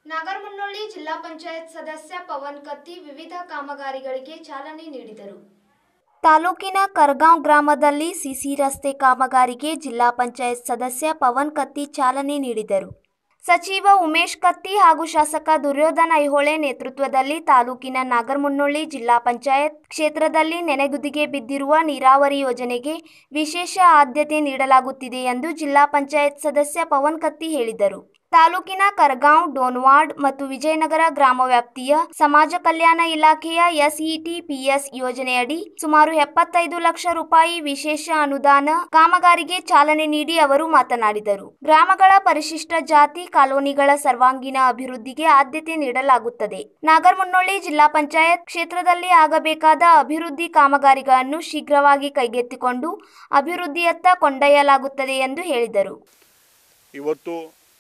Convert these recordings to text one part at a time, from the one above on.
ನಾಗರಮುನ್ನೋಳಿ ಜಿಲ್ಲಾ ಪಂಚಾಯತ್ ಸದಸ್ಯ ಪವನ್ ಕತ್ತಿ ವಿವಿಧ ಕಾಮಗಾರಿಗಳಿಗೆ ಚಾಲನೆ ನೀಡಿದರು. ತಾಲೂಕಿನ ಕರಗಾಂವ್ ಗ್ರಾಮದಲ್ಲಿ ಸಿಸಿ ರಸ್ತೆ ಕಾಮಗಾರಿಗೆ ಜಿಲ್ಲಾ ಪಂಚಾಯತ್ ಸದಸ್ಯ ಪವನ್ ಕತ್ತಿ ಚಾಲನೆ ನೀಡಿದರು. ಸಚಿವ ಉಮೇಶ್ ಕತ್ತಿ ಹಾಗೂ ಶಾಸಕ ದುರ್ಯೋಧನ ಐಹೊಳೆ ನೇತೃತ್ವದಲ್ಲಿ ತಾಲೂಕಿನ ನಾಗರಮುನ್ನೋಳಿ ಜಿಲ್ಲಾ ಪಂಚಾಯತ್ ಕ್ಷೇತ್ರದಲ್ಲಿ ನೆನೆಗುದಿಗೆ ಬಿದ್ದಿರುವ ನೀರಾವರಿ ಯೋಜನೆಗೆ ವಿಶೇಷ ಆದ್ಯತೆ ನೀಡಲಾಗುತ್ತಿದೆ ಎಂದು ಜಿಲ್ಲಾ ಪಂಚಾಯತ್ ಸದಸ್ಯ ಪವನ್ ಕತ್ತಿ ಹೇಳಿದರು. ತಾಲೂಕಿನ ಕರಗಾಂವ್, ಡೋನ್ವಾಡ್ ಮತ್ತು ವಿಜಯನಗರ ಗ್ರಾಮ ವ್ಯಾಪ್ತಿಯ ಸಮಾಜ ಕಲ್ಯಾಣ ಇಲಾಖೆಯ SETPS ಯೋಜನೆಯಡಿ ಸುಮಾರು 75 ಲಕ್ಷ ರೂಪಾಯಿ ವಿಶೇಷ ಅನುದಾನ ಕಾಮಗಾರಿಗೆ ಚಾಲನೆ ನೀಡಿ ಅವರು ಮಾತನಾಡಿದರು. ಗ್ರಾಮಗಳ ಪರಿಶಿಷ್ಟ ಜಾತಿ ಕಾಲೋನಿಗಳ ಸರ್ವಾಂಗೀಣ ಅಭಿವೃದ್ಧಿಗೆ ಆದ್ಯತೆ ನೀಡಲಾಗುತ್ತದೆ. ನಾಗರಮುನ್ನೋಳಿ ಜಿಲ್ಲಾ ಪಂಚಾಯತ್ ಕ್ಷೇತ್ರದಲ್ಲಿ ಆಗಬೇಕಾದ ಅಭಿವೃದ್ಧಿ ಕಾಮಗಾರಿಗಳನ್ನು ಶೀಘ್ರವಾಗಿ ಕೈಗೆತ್ತಿಕೊಂಡು ಅಭಿವೃದ್ಧಿಯತ್ತ ಕೊಂಡೊಯ್ಯಲಾಗುತ್ತದೆ ಎಂದು ಹೇಳಿದರು. ಇವತ್ತು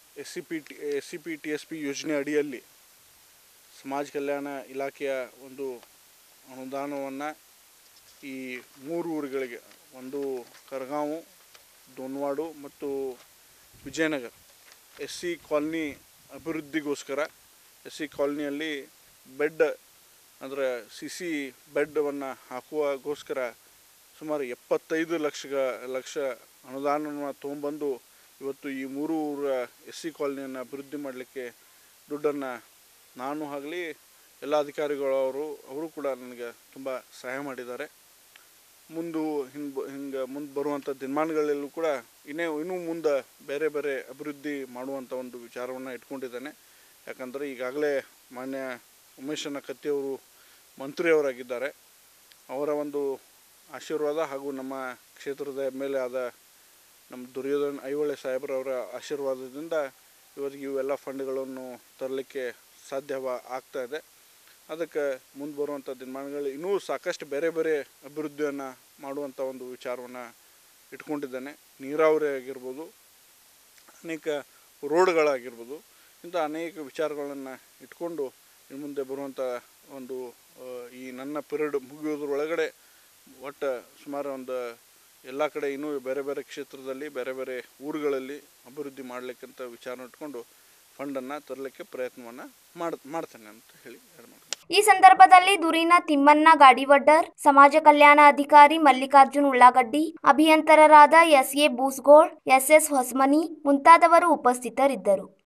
SCPTSP ಯೋಜನೆ ಅಡಿಯಲ್ಲಿ ಸಮಾಜ ಕಲ್ಯಾಣ ಇಲಾಖೆಯ ಒಂದು ಅನುದಾನವನ್ನು ಈ 3 ಊರುಗಳಿಗೆ, ಒಂದು ಕರಗಾಂವ್, ಡೋನ್ವಾಡು ಮತ್ತು ವಿಜಯನಗರ SC ಕಾಲನಿ ಅಭಿವೃದ್ಧಿಗೋಸ್ಕರ SC ಕಾಲನಿಯಲ್ಲಿ ಬೆಡ್ ಅಂದರೆ CC ಬೆಡ್ವನ್ನು ಹಾಕುವಗೋಸ್ಕರ ಸುಮಾರು 75 ಲಕ್ಷ ಅನುದಾನವನ್ನು ತೊಗೊಂಬಂದು ಇವತ್ತು ಈ 3 ಊರ SC ಕಾಲನಿಯನ್ನು ಅಭಿವೃದ್ಧಿ ಮಾಡಲಿಕ್ಕೆ ದುಡ್ಡನ್ನು ನಾನು ಆಗಲಿ ಎಲ್ಲ ಅಧಿಕಾರಿಗಳು ಅವರು ಕೂಡ ನನಗೆ ತುಂಬ ಸಹಾಯ ಮಾಡಿದ್ದಾರೆ. ಮುಂದೆ ಬರುವಂಥ ದಿನಮಾನಗಳಲ್ಲೂ ಕೂಡ ಇನ್ನೂ ಮುಂದೆ ಬೇರೆ ಅಭಿವೃದ್ಧಿ ಮಾಡುವಂಥ ಒಂದು ವಿಚಾರವನ್ನು ಇಟ್ಕೊಂಡಿದ್ದೇನೆ. ಯಾಕಂದರೆ ಈಗಾಗಲೇ ಮಾನ್ಯ ಉಮೇಶಣ್ಣ ಕತ್ತಿಯವರು ಮಂತ್ರಿಯವರಾಗಿದ್ದಾರೆ. ಅವರ ಒಂದು ಆಶೀರ್ವಾದ ಹಾಗೂ ನಮ್ಮ ಕ್ಷೇತ್ರದ ಮೇಲೆ ಆದ ನಮ್ಮ ದುರ್ಯೋಧನ ಐಹೊಳೆ ಸಾಹೇಬ್ರವರ ಆಶೀರ್ವಾದದಿಂದ ಇವತ್ತಿಗೆ ಇವೆಲ್ಲ ಫಂಡ್ಗಳನ್ನು ತರಲಿಕ್ಕೆ ಆಗ್ತಾ ಇದೆ. ಅದಕ್ಕೆ ಮುಂದೆ ಬರುವಂಥ ದಿನಮಾನಗಳು ಇನ್ನೂ ಸಾಕಷ್ಟು ಬೇರೆ ಅಭಿವೃದ್ಧಿಯನ್ನು ಮಾಡುವಂಥ ಒಂದು ವಿಚಾರವನ್ನು ಇಟ್ಕೊಂಡಿದ್ದೇನೆ. ನೀರಾವರಿ ಆಗಿರ್ಬೋದು, ಅನೇಕ ರೋಡ್ಗಳಾಗಿರ್ಬೋದು, ಇಂಥ ಅನೇಕ ವಿಚಾರಗಳನ್ನು ಇಟ್ಕೊಂಡು ಇನ್ನು ಮುಂದೆ ಬರುವಂಥ ಒಂದು ಈ ನನ್ನ ಪಿರಿಯಡ್ ಮುಗಿಯೋದ್ರೊಳಗಡೆ ಒಟ್ಟು ಸುಮಾರು ಒಂದು ಎಲ್ಲ ಕಡೆ ಇನ್ನೂ ಬೇರೆ ಕ್ಷೇತ್ರದಲ್ಲಿ ಬೇರೆ ಊರುಗಳಲ್ಲಿ ಅಭಿವೃದ್ಧಿ ಮಾಡಲಿಕ್ಕಂತ ವಿಚಾರ ಇಟ್ಕೊಂಡು ಫಂಡನ್ನು ತರಲಿಕ್ಕೆ ಪ್ರಯತ್ನವನ್ನು ಮಾಡ್ತೇನೆ ಅಂತ ಹೇಳಿ ಈ ಸಂದರ್ಭದಲ್ಲಿ ದೂರಿನ ತಿಮ್ಮಣ್ಣ ಗಾಡಿವಡ್ಡರ್, ಸಮಾಜ ಕಲ್ಯಾಣ ಅಧಿಕಾರಿ ಮಲ್ಲಿಕಾರ್ಜುನ್ ಉಳ್ಳಾಗಡ್ಡಿ, ಅಭಿಯಂತರರಾದ SA ಬೂಸ್ಗೋಳ್, SS ಹೊಸಮನಿ ಮುಂತಾದವರು ಉಪಸ್ಥಿತರಿದ್ದರು.